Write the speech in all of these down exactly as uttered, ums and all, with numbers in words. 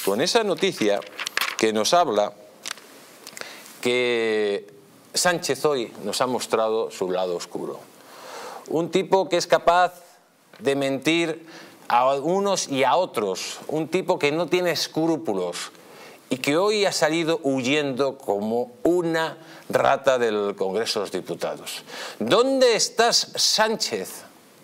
con esa noticia que nos habla que Sánchez hoy nos ha mostrado su lado oscuro. Un tipo que es capaz de mentir a unos y a otros, un tipo que no tiene escrúpulos y que hoy ha salido huyendo como una rata del Congreso de los Diputados. ¿Dónde estás, Sánchez?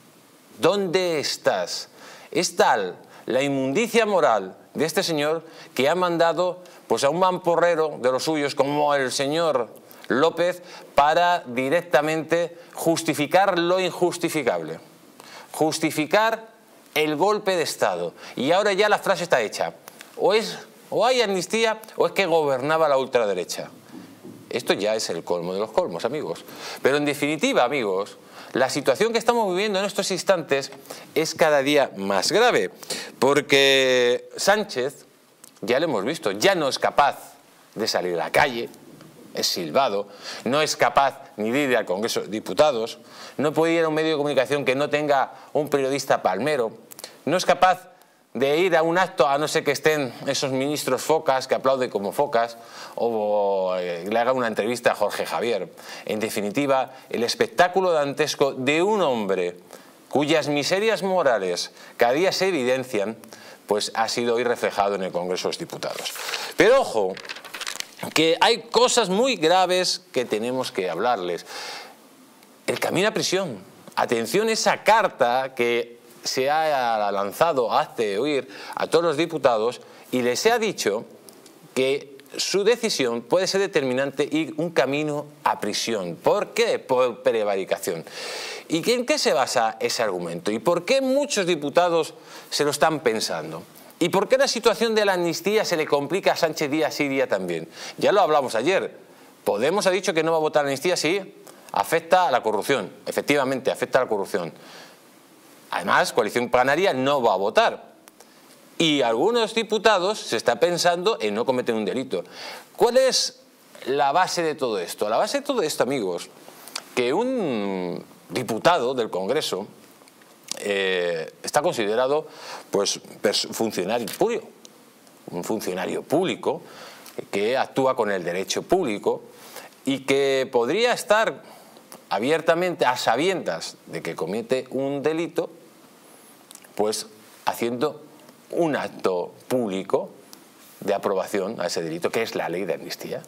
¿Dónde estás? Es tal la inmundicia moral de este señor que ha mandado pues, a un mamporrero de los suyos como el señor López para directamente justificar lo injustificable. Justificar el golpe de Estado. Y ahora ya la frase está hecha. O, es, o hay amnistía o es que gobernaba la ultraderecha. Esto ya es el colmo de los colmos, amigos. Pero en definitiva, amigos, la situación que estamos viviendo en estos instantes es cada día más grave. Porque Sánchez, ya lo hemos visto, ya no es capaz de salir a la calle, es silbado, no es capaz ni de ir al Congreso de Diputados, no puede ir a un medio de comunicación que no tenga un periodista palmero, no es capaz de ir a un acto a no ser que estén esos ministros focas que aplauden como focas o eh, le haga una entrevista a Jorge Javier. En definitiva, el espectáculo dantesco de un hombre cuyas miserias morales cada día se evidencian, pues ha sido hoy reflejado en el Congreso de los Diputados. Pero ojo, que hay cosas muy graves que tenemos que hablarles. El camino a prisión. Atención, esa carta que se ha lanzado hace oír a todos los diputados y les ha dicho que su decisión puede ser determinante y un camino a prisión. ¿Por qué? Por prevaricación. ¿Y en qué se basa ese argumento? ¿Y por qué muchos diputados se lo están pensando? ¿Y por qué la situación de la amnistía se le complica a Sánchez día sí, día también? Ya lo hablamos ayer. Podemos ha dicho que no va a votar la amnistía, sí, afecta a la corrupción. Efectivamente, afecta a la corrupción. Además, Coalición Canaria no va a votar. Y algunos diputados se está pensando en no cometer un delito. ¿Cuál es la base de todo esto? La base de todo esto, amigos, que un diputado del Congreso Eh, está considerado pues funcionario público, un funcionario público que actúa con el derecho público y que podría estar abiertamente a sabiendas de que comete un delito, pues haciendo un acto público de aprobación a ese delito, que es la ley de amnistía.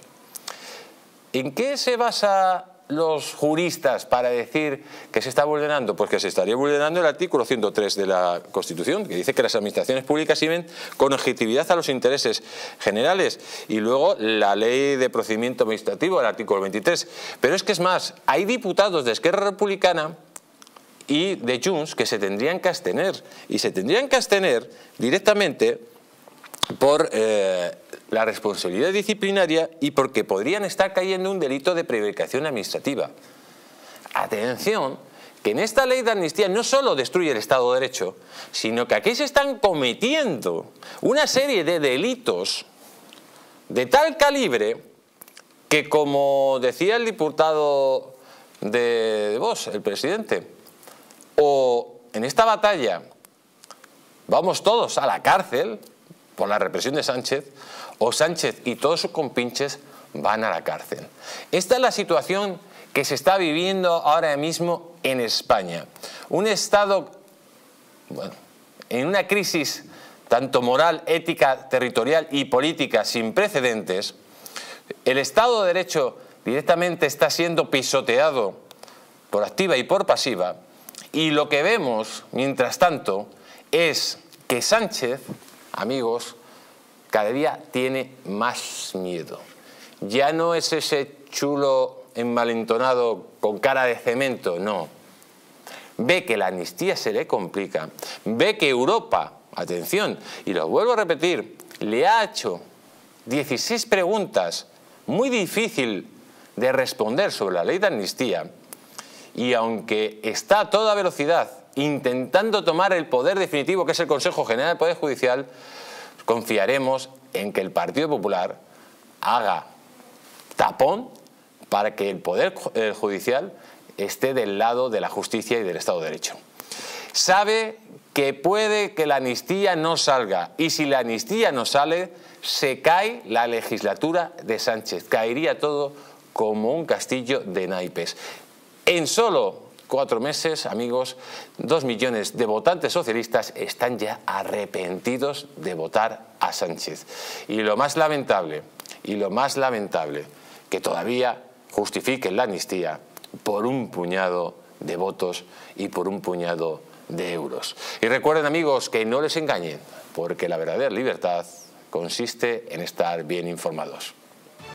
¿En qué se basa los juristas para decir que se está vulnerando? Pues que se estaría vulnerando el artículo ciento tres de la Constitución, que dice que las administraciones públicas sirven con objetividad a los intereses generales, y luego la ley de procedimiento administrativo, el artículo veintitrés. Pero es que es más, hay diputados de Esquerra Republicana y de Junts que se tendrían que abstener, y se tendrían que abstener directamente por eh, la responsabilidad disciplinaria y porque podrían estar cayendo en un delito de prevaricación administrativa. Atención, que en esta ley de amnistía no solo destruye el Estado de Derecho, sino que aquí se están cometiendo una serie de delitos de tal calibre que, como decía el diputado de, de Vox, el presidente, o en esta batalla vamos todos a la cárcel por la represión de Sánchez, o Sánchez y todos sus compinches van a la cárcel. Esta es la situación que se está viviendo ahora mismo en España. Un Estado, bueno, en una crisis tanto moral, ética, territorial y política sin precedentes. El Estado de Derecho directamente está siendo pisoteado por activa y por pasiva, y lo que vemos, mientras tanto, es que Sánchez, amigos, cada día tiene más miedo. Ya no es ese chulo envalentonado con cara de cemento, no. Ve que la amnistía se le complica, ve que Europa, atención, y lo vuelvo a repetir, le ha hecho dieciséis preguntas muy difícil de responder sobre la ley de amnistía, y aunque está a toda velocidad intentando tomar el poder definitivo, que es el Consejo General del Poder Judicial, confiaremos en que el Partido Popular haga tapón para que el Poder Judicial esté del lado de la justicia y del Estado de Derecho. Sabe que puede que la amnistía no salga, y si la amnistía no sale, se cae la legislatura de Sánchez, caería todo como un castillo de naipes. En solo cuatro meses, amigos, dos millones de votantes socialistas están ya arrepentidos de votar a Sánchez. Y lo más lamentable, y lo más lamentable, que todavía justifiquen la amnistía por un puñado de votos y por un puñado de euros. Y recuerden, amigos, que no les engañen, porque la verdadera libertad consiste en estar bien informados.